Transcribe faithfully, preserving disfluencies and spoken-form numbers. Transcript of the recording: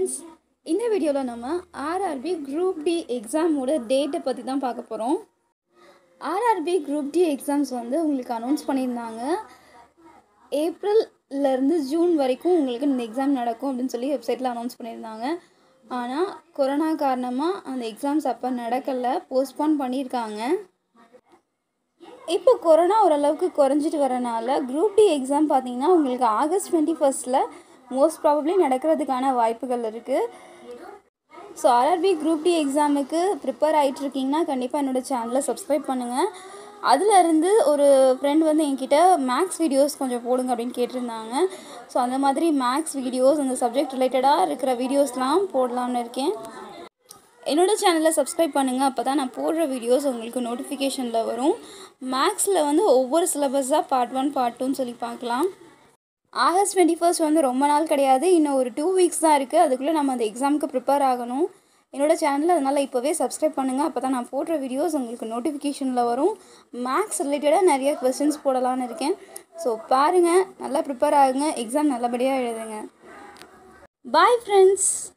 friends, இந்த வீடியோல நம்ம R R B Group D exam ஓட டேட்டை பத்தி தான் பார்க்க போறோம். R R B Group D exams வந்து உங்களுக்கு அனௌன்ஸ் பண்ணியிருந்தாங்க. ஏப்ரல்ல இருந்து ஜூன் வரைக்கும் உங்களுக்கு இந்த எக்ஸாம் நடக்கும் அப்படின்னு சொல்லி வெப்சைட்ல அனௌன்ஸ் பண்ணியிருந்தாங்க. ஆனால் கொரோனா காரணமாக அந்த எக்ஸாம்ஸ் அப்போ நடக்கலை, போஸ்ட்போன் பண்ணியிருக்காங்க. இப்போ கொரோனா ஓரளவுக்கு குறைஞ்சிட்டு வரனால குரூப் டி எக்ஸாம் பார்த்தீங்கன்னா உங்களுக்கு ஆகஸ்ட் டுவெண்ட்டி ஃபஸ்ட்டில் மோஸ்ட் ப்ராபப்ளி நடக்கிறதுக்கான வாய்ப்புகள் இருக்குது. ஸோ ஆர்ஆர்பி குரூப் டி எக்ஸாமுக்கு ப்ரிப்பேர் ஆகிட்டுருக்கீங்கன்னா கண்டிப்பாக என்னோடய சேனலை சப்ஸ்கிரைப் பண்ணுங்கள். அதிலிருந்து ஒரு ஃப்ரெண்ட் வந்து என்கிட்ட மேக்ஸ் வீடியோஸ் கொஞ்சம் போடுங்க அப்படின்னு கேட்டிருந்தாங்க. ஸோ அந்த மாதிரி மேக்ஸ் வீடியோஸ், அந்த சப்ஜெக்ட் ரிலேட்டடாக இருக்கிற வீடியோஸ்லாம் போடலாம்னு இருக்கேன். என்னோடய சேனலை சப்ஸ்கிரைப் பண்ணுங்கள், அப்போ தான் நான் போடுற வீடியோஸ் உங்களுக்கு நோட்டிஃபிகேஷனில் வரும். மேக்ஸில் வந்து ஒவ்வொரு சிலபஸாக பார்ட் ஒன் பார்ட் டூன்னு சொல்லி பார்க்கலாம். ஆகஸ்ட் டுவெண்ட்டி ஃபர்ஸ்ட் வந்து ரொம்ப நாள் கிடையாது, இன்னும் ஒரு டூ வீக்ஸ் தான் இருக்குது. அதுக்குள்ளே நம்ம அந்த எக்ஸாமுக்கு ப்ரிப்பேர் ஆகணும். என்னோடய சேனலில் அதனால் இப்போவே சப்ஸ்கிரைப் பண்ணுங்கள், அப்போ தான் நான் போடுற வீடியோஸ் உங்களுக்கு நோட்டிஃபிகேஷனில் வரும். மேக்ஸ் ரிலேட்டடாக நிறைய கொஸ்டின்ஸ் போடலான்னு இருக்கேன். ஸோ பாருங்கள், நல்லா ப்ரிப்பேர் ஆகுங்க, எக்ஸாம் நல்லபடியாக எழுதுங்க. Bye friends.